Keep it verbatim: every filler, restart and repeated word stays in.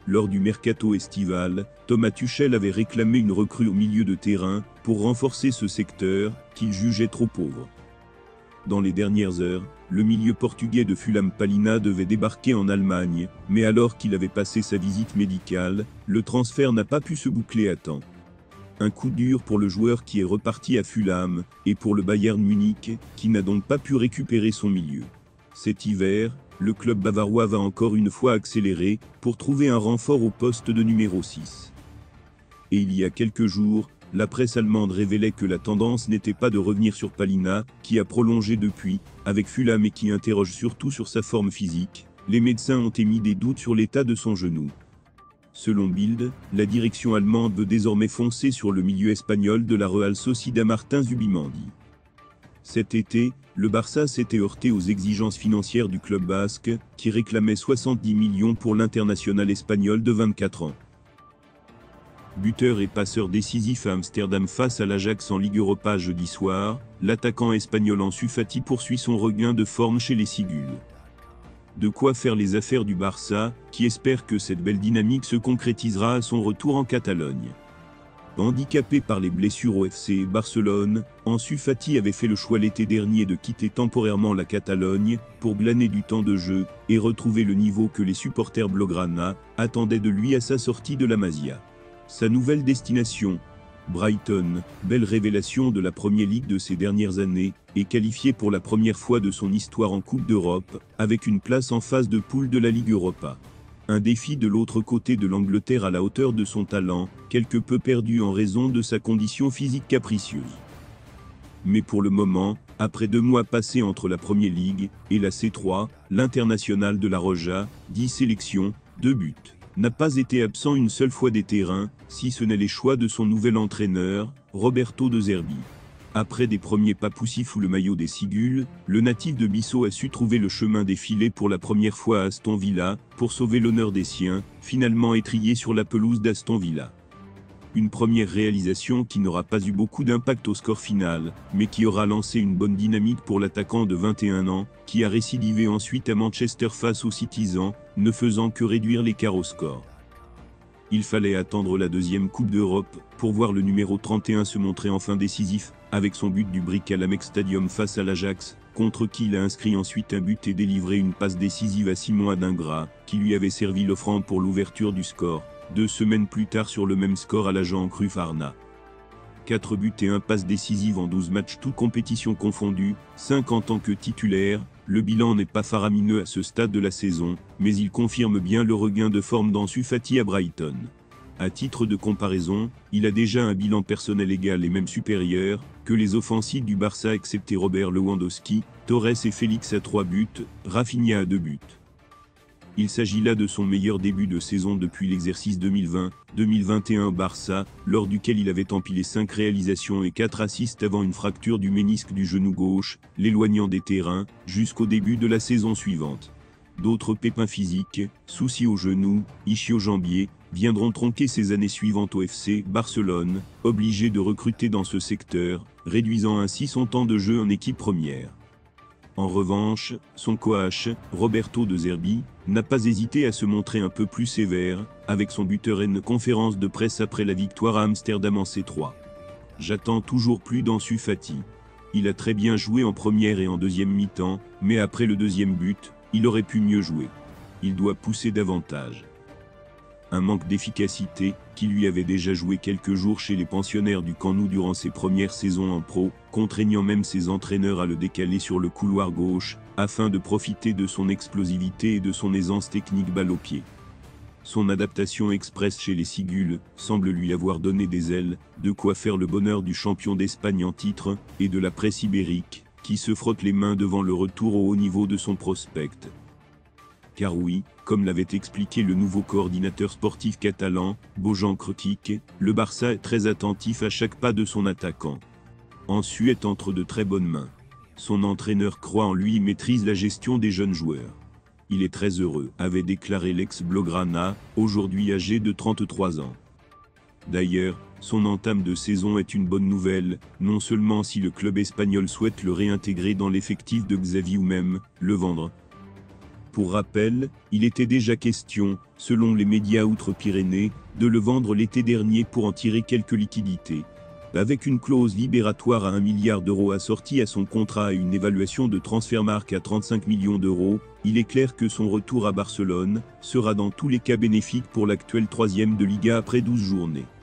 lors du mercato estival, Thomas Tuchel avait réclamé une recrue au milieu de terrain pour renforcer ce secteur qu'il jugeait trop pauvre. Dans les dernières heures, le milieu portugais de Fulham Palhinha devait débarquer en Allemagne, mais alors qu'il avait passé sa visite médicale, le transfert n'a pas pu se boucler à temps. Un coup dur pour le joueur qui est reparti à Fulham, et pour le Bayern Munich, qui n'a donc pas pu récupérer son milieu. Cet hiver, le club bavarois va encore une fois accélérer pour trouver un renfort au poste de numéro six. Et il y a quelques jours, la presse allemande révélait que la tendance n'était pas de revenir sur Palhinha, qui a prolongé depuis, avec Fulham et qui interroge surtout sur sa forme physique. Les médecins ont émis des doutes sur l'état de son genou. Selon Bild, la direction allemande veut désormais foncer sur le milieu espagnol de la Real Sociedad Martin Zubimendi. Cet été, le Barça s'était heurté aux exigences financières du club basque, qui réclamait soixante-dix millions pour l'international espagnol de vingt-quatre ans. Buteur et passeur décisif à Amsterdam face à l'Ajax en Ligue Europa jeudi soir, l'attaquant espagnol Ansu Fati poursuit son regain de forme chez les Cigules. De quoi faire les affaires du Barça, qui espère que cette belle dynamique se concrétisera à son retour en Catalogne. Handicapé par les blessures au F C Barcelone, Ansu Fati avait fait le choix l'été dernier de quitter temporairement la Catalogne pour glaner du temps de jeu et retrouver le niveau que les supporters blaugrana attendaient de lui à sa sortie de la Masia. Sa nouvelle destination, Brighton, belle révélation de la Premier League de ces dernières années, est qualifié pour la première fois de son histoire en Coupe d'Europe, avec une place en phase de poule de la Ligue Europa. Un défi de l'autre côté de l'Angleterre à la hauteur de son talent, quelque peu perdu en raison de sa condition physique capricieuse. Mais pour le moment, après deux mois passés entre la Premier League et la C trois, l'international de la Roja, dix sélections, deux buts, n'a pas été absent une seule fois des terrains, si ce n'est les choix de son nouvel entraîneur, Roberto De Zerbi. Après des premiers pas poussifs sous le maillot des Cigules, le natif de Bissau a su trouver le chemin des filets pour la première fois à Aston Villa, pour sauver l'honneur des siens, finalement étrillé sur la pelouse d'Aston Villa. Une première réalisation qui n'aura pas eu beaucoup d'impact au score final, mais qui aura lancé une bonne dynamique pour l'attaquant de vingt et un ans, qui a récidivé ensuite à Manchester face aux Citizens, ne faisant que réduire l'écart au score. Il fallait attendre la deuxième Coupe d'Europe pour voir le numéro trente et un se montrer enfin décisif, avec son but du Brick à l'Amex Stadium face à l'Ajax, contre qui il a inscrit ensuite un but et délivré une passe décisive à Simon Adingra, qui lui avait servi l'offrande pour l'ouverture du score, deux semaines plus tard sur le même score à l'Agent Cruyff Arna. quatre buts et un passes décisives en douze matchs toutes compétitions confondues, cinq en tant que titulaire. Le bilan n'est pas faramineux à ce stade de la saison, mais il confirme bien le regain de forme d'Ansu Fati à Brighton. À titre de comparaison, il a déjà un bilan personnel égal et même supérieur que les offensives du Barça excepté Robert Lewandowski, Torres et Félix à trois buts, Rafinha à deux buts. Il s'agit là de son meilleur début de saison depuis l'exercice deux mille vingt deux mille vingt et un au Barça, lors duquel il avait empilé cinq réalisations et quatre assists avant une fracture du ménisque du genou gauche, l'éloignant des terrains, jusqu'au début de la saison suivante. D'autres pépins physiques, soucis au genou, ischio-jambier, viendront tronquer ses années suivantes au F C Barcelone, obligé de recruter dans ce secteur, réduisant ainsi son temps de jeu en équipe première. En revanche, son coach, Roberto De Zerbi, n'a pas hésité à se montrer un peu plus sévère, avec son buteur en conférence de presse après la victoire à Amsterdam en C trois. J'attends toujours plus d'Ansu Fati. Il a très bien joué en première et en deuxième mi-temps, mais après le deuxième but, il aurait pu mieux jouer. Il doit pousser davantage. Un manque d'efficacité, qui lui avait déjà joué quelques jours chez les pensionnaires du Camp Nou durant ses premières saisons en pro, contraignant même ses entraîneurs à le décaler sur le couloir gauche, afin de profiter de son explosivité et de son aisance technique balle au pied. Son adaptation express chez les Cigules semble lui avoir donné des ailes, de quoi faire le bonheur du champion d'Espagne en titre, et de la presse ibérique, qui se frotte les mains devant le retour au haut niveau de son prospect. Car oui, comme l'avait expliqué le nouveau coordinateur sportif catalan, Bojan Krkic, le Barça est très attentif à chaque pas de son attaquant. Ansu est entre de très bonnes mains. Son entraîneur croit en lui et maîtrise la gestion des jeunes joueurs. Il est très heureux, avait déclaré l'ex-Blaugrana, aujourd'hui âgé de trente-trois ans. D'ailleurs, son entame de saison est une bonne nouvelle, non seulement si le club espagnol souhaite le réintégrer dans l'effectif de Xavi ou même le vendre. Pour rappel, il était déjà question, selon les médias outre-Pyrénées, de le vendre l'été dernier pour en tirer quelques liquidités. Avec une clause libératoire à un milliard d'euros assortie à son contrat et une évaluation de Transfermarkt à trente-cinq millions d'euros, il est clair que son retour à Barcelone sera dans tous les cas bénéfique pour l'actuel troisième de Liga après douze journées.